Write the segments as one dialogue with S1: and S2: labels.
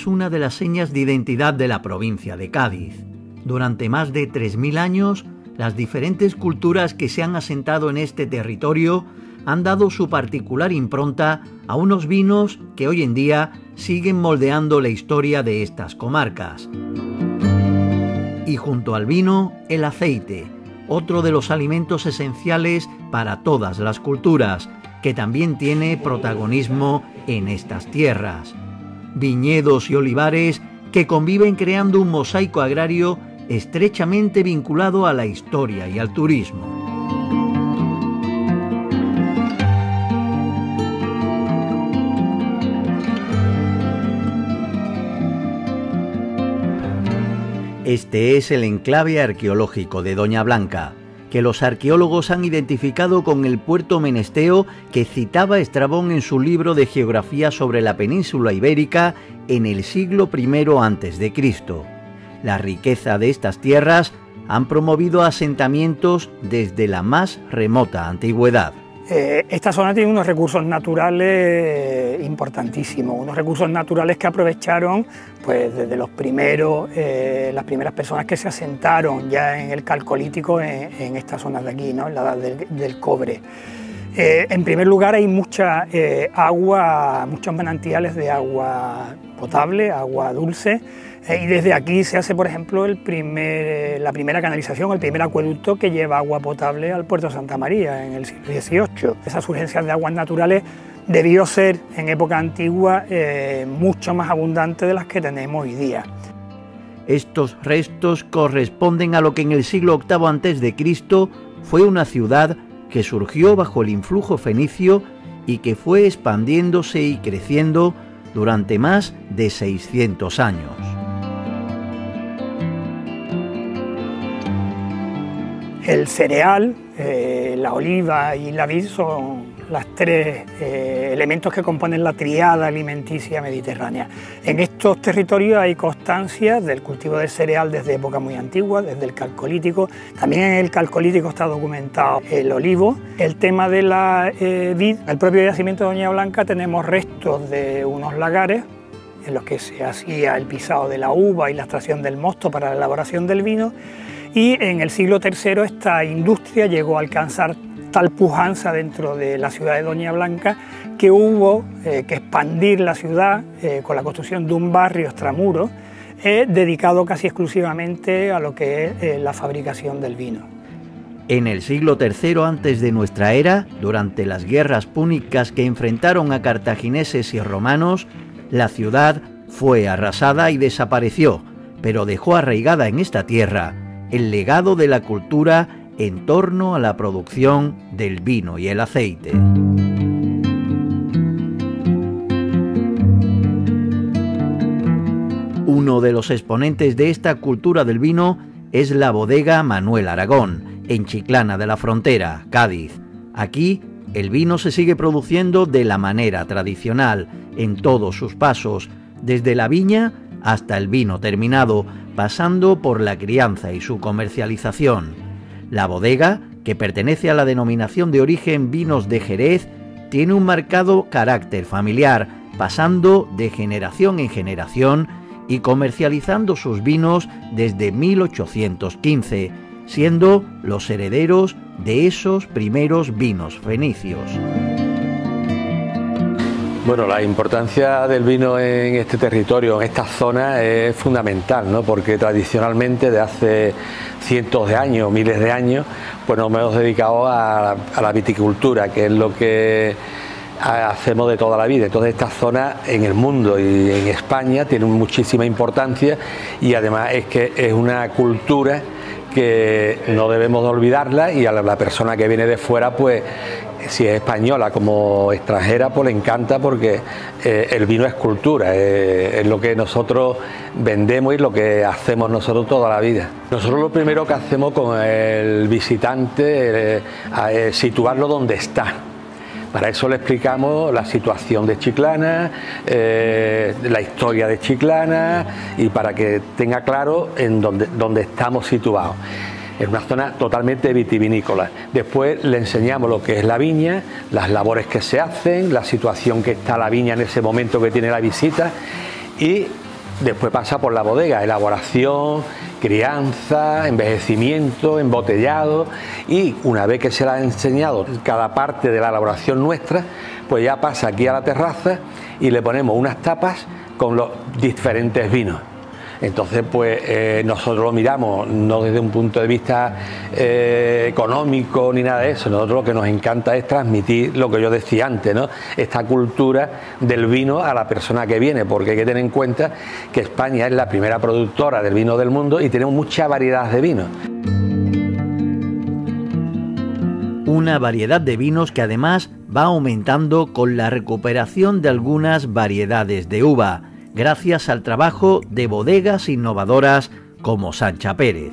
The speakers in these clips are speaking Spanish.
S1: es una de las señas de identidad de la provincia de Cádiz. Durante más de 3000 años, las diferentes culturas que se han asentado en este territorio han dado su particular impronta a unos vinos que hoy en día siguen moldeando la historia de estas comarcas. Y junto al vino, el aceite, otro de los alimentos esenciales para todas las culturas, que también tiene protagonismo en estas tierras. Viñedos y olivares que conviven creando un mosaico agrario estrechamente vinculado a la historia y al turismo. Este es el enclave arqueológico de Doña Blanca, que los arqueólogos han identificado con el puerto menesteo que citaba Estrabón en su libro de geografía sobre la península ibérica en el siglo I a.C. La riqueza de estas tierras han promovido asentamientos desde la más remota antigüedad.
S2: Esta zona tiene unos recursos naturales importantísimos, unos recursos naturales que aprovecharon pues, desde los primeros, las primeras personas que se asentaron ya en el Calcolítico en esta zona de aquí, ¿no? En la edad del cobre. En primer lugar hay mucha agua, muchos manantiales de agua potable, agua dulce, y desde aquí se hace, por ejemplo, la primera canalización, el primer acueducto que lleva agua potable al puerto de Santa María en el siglo XVIII. Esas urgencias de aguas naturales debió ser en época antigua mucho más abundante de las que tenemos hoy día.
S1: Estos restos corresponden a lo que en el siglo VIII a.C. fue una ciudad que surgió bajo el influjo fenicio y que fue expandiéndose y creciendo durante más de 600 años.
S2: El cereal, la oliva y la vid son los tres elementos que componen la tríada alimenticia mediterránea. En estos territorios hay constancia del cultivo del cereal desde época muy antigua, desde el Calcolítico. También en el Calcolítico está documentado el olivo. El tema de la vid, en el propio yacimiento de Doña Blanca tenemos restos de unos lagares en los que se hacía el pisado de la uva y la extracción del mosto para la elaboración del vino. Y en el siglo III esta industria llegó a alcanzar tal pujanza dentro de la ciudad de Doña Blanca que hubo que expandir la ciudad con la construcción de un barrio extramuros dedicado casi exclusivamente a lo que es la fabricación del vino.
S1: En el siglo III antes de nuestra era, durante las guerras púnicas que enfrentaron a cartagineses y romanos, la ciudad fue arrasada y desapareció, pero dejó arraigada en esta tierra el legado de la cultura en torno a la producción del vino y el aceite. Uno de los exponentes de esta cultura del vino es la bodega Manuel Aragón, en Chiclana de la Frontera, Cádiz. Aquí el vino se sigue produciendo de la manera tradicional, en todos sus pasos, desde la viña hasta el vino terminado, pasando por la crianza y su comercialización. La bodega, que pertenece a la denominación de origen Vinos de Jerez, tiene un marcado carácter familiar, pasando de generación en generación y comercializando sus vinos desde 1815, siendo los herederos de esos primeros vinos fenicios.
S3: Bueno, la importancia del vino en este territorio, en esta zona, es fundamental, ¿no? Porque tradicionalmente, de hace cientos de años, miles de años, pues nos hemos dedicado a la viticultura, que es lo que hacemos de toda la vida. Entonces esta zona en el mundo y en España tiene muchísima importancia y además es que es una cultura que no debemos de olvidarla y a la persona que viene de fuera, pues si es española como extranjera, pues le encanta porque el vino es cultura, es lo que nosotros vendemos y lo que hacemos nosotros toda la vida. Nosotros lo primero que hacemos con el visitante es situarlo donde está. Para eso le explicamos la situación de Chiclana, la historia de Chiclana y para que tenga claro en dónde estamos situados. Es una zona totalmente vitivinícola. Después le enseñamos lo que es la viña, las labores que se hacen, la situación que está la viña en ese momento que tiene la visita y después pasa por la bodega, elaboración, crianza, envejecimiento, embotellado, y una vez que se le ha enseñado cada parte de la elaboración nuestra, pues ya pasa aquí a la terraza y le ponemos unas tapas con los diferentes vinos. Entonces, pues nosotros lo miramos no desde un punto de vista económico ni nada de eso. Nosotros lo que nos encanta es transmitir lo que yo decía antes, ¿no? Esta cultura del vino a la persona que viene, porque hay que tener en cuenta que España es la primera productora del vino del mundo y tenemos mucha variedad de vinos.
S1: Una variedad de vinos que además va aumentando con la recuperación de algunas variedades de uva, gracias al trabajo de bodegas innovadoras como Sancha Pérez.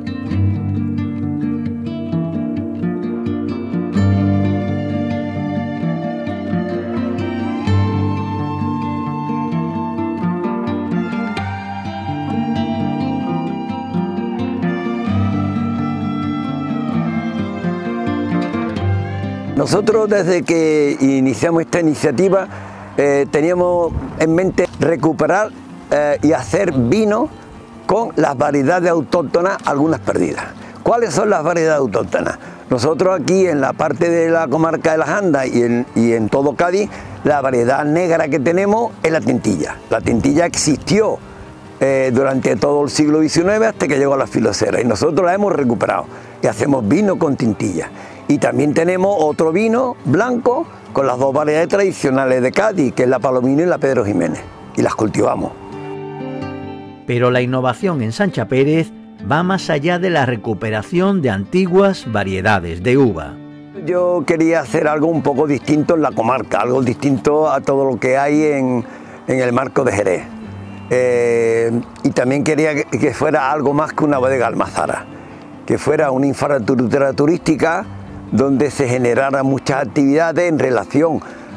S4: Nosotros, desde que iniciamos esta iniciativa, teníamos en mente recuperar y hacer vino con las variedades autóctonas, algunas perdidas. ¿Cuáles son las variedades autóctonas? Nosotros aquí en la parte de la comarca de las Andas y en todo Cádiz, la variedad negra que tenemos es la tintilla. La tintilla existió durante todo el siglo XIX hasta que llegó a la filocera, y nosotros la hemos recuperado y hacemos vino con tintilla. Y también tenemos otro vino blanco con las dos variedades tradicionales de Cádiz, que es la Palomino y la Pedro Jiménez, y las cultivamos.
S1: Pero la innovación en Sancha Pérez va más allá de la recuperación de antiguas variedades de uva.
S4: Yo quería hacer algo un poco distinto en la comarca, algo distinto a todo lo que hay en el marco de Jerez. Y también quería que fuera algo más que una bodega almazara, que fuera una infraestructura turística donde se generaran muchas actividades en relación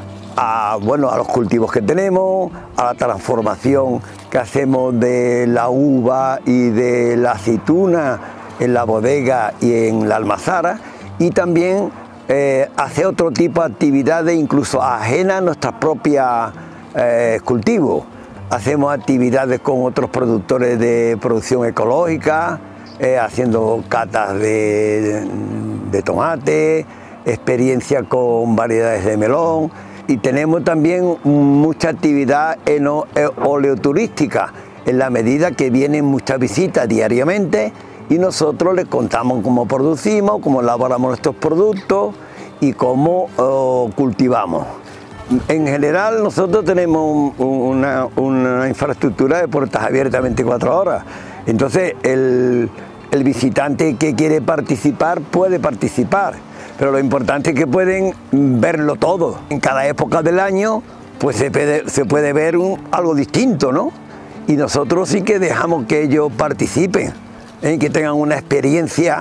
S4: a los cultivos que tenemos, a la transformación que hacemos de la uva y de la aceituna en la bodega y en la almazara, y también hacer otro tipo de actividades incluso ajenas a nuestras propias cultivos. Hacemos actividades con otros productores de producción ecológica, haciendo catas de tomate, experiencia con variedades de melón, y tenemos también mucha actividad oleoturística, en la medida que vienen muchas visitas diariamente y nosotros les contamos cómo producimos, cómo elaboramos nuestros productos y cómo cultivamos. En general nosotros tenemos una infraestructura de puertas abiertas 24 horas, entonces el visitante que quiere participar puede participar, pero lo importante es que pueden verlo todo. En cada época del año pues se puede ver algo distinto, ¿no? Y nosotros sí que dejamos que ellos participen, que tengan una experiencia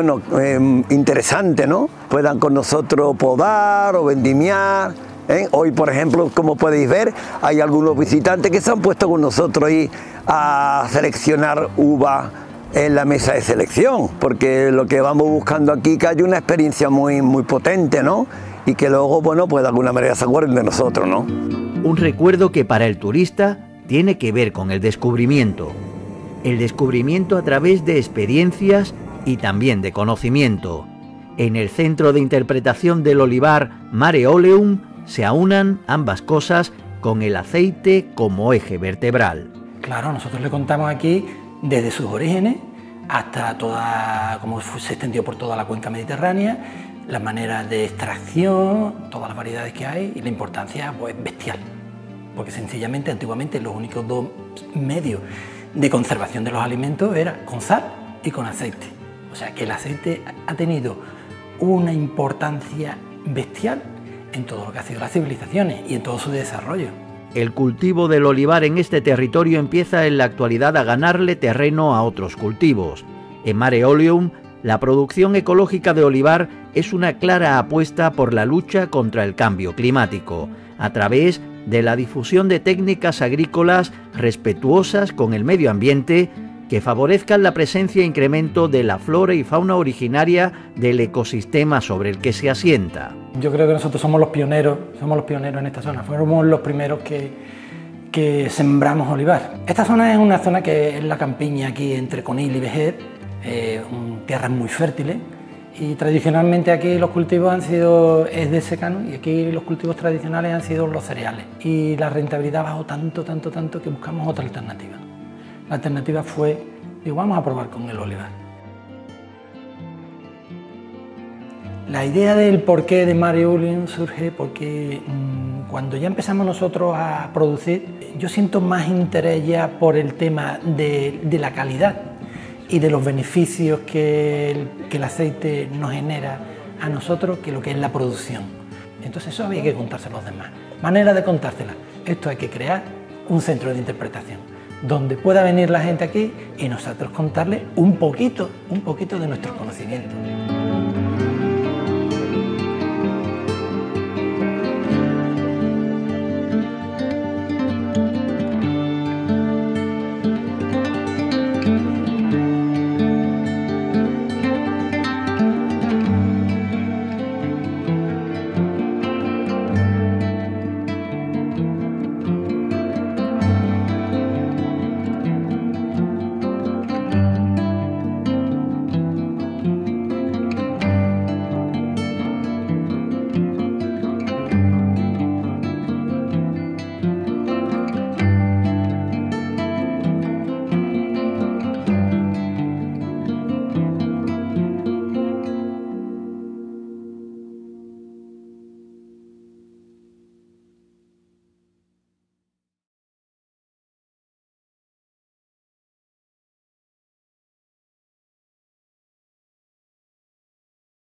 S4: interesante, ¿no? Puedan con nosotros podar o vendimiar. Hoy, por ejemplo, como podéis ver, hay algunos visitantes que se han puesto con nosotros ahí a seleccionar uva en la mesa de selección, porque lo que vamos buscando aquí es que haya una experiencia muy potente, ¿no? Y que luego, pues de alguna manera se acuerden de nosotros, ¿no?
S1: Un recuerdo que para el turista tiene que ver con el descubrimiento. El descubrimiento a través de experiencias y también de conocimiento. En el Centro de Interpretación del Olivar Mare Oleum se aunan ambas cosas con el aceite como eje vertebral.
S2: Claro, nosotros le contamos aquí desde sus orígenes hasta cómo se extendió por toda la cuenca mediterránea, las maneras de extracción, todas las variedades que hay, y la importancia pues bestial, porque sencillamente antiguamente los únicos dos medios de conservación de los alimentos era con sal y con aceite. O sea que el aceite ha tenido una importancia bestial en todo lo que ha sido las civilizaciones y en todo su desarrollo.
S1: El cultivo del olivar en este territorio empieza en la actualidad a ganarle terreno a otros cultivos. En Mare Oleum, la producción ecológica de olivar es una clara apuesta por la lucha contra el cambio climático, a través de la difusión de técnicas agrícolas respetuosas con el medio ambiente que favorezcan la presencia e incremento de la flora y fauna originaria del ecosistema sobre el que se asienta.
S2: Yo creo que nosotros somos los pioneros en esta zona, fuimos los primeros que que sembramos olivar. Esta zona es una zona que es la campiña aquí entre Conil y Vejer, tierras muy fértiles, y tradicionalmente aquí los cultivos es de secano, y aquí los cultivos tradicionales han sido los cereales. Y la rentabilidad bajó tanto que buscamos otra alternativa. La alternativa fue, digo, vamos a probar con el olivar. La idea del porqué de Mario Ulium surge porque cuando ya empezamos nosotros a producir, yo siento más interés ya por el tema de la calidad y de los beneficios que el aceite nos genera a nosotros que lo que es la producción. Entonces eso había que contárselo a los demás. Manera de contársela. Esto hay que crear un centro de interpretación donde pueda venir la gente aquí y nosotros contarle un poquito de nuestros conocimientos.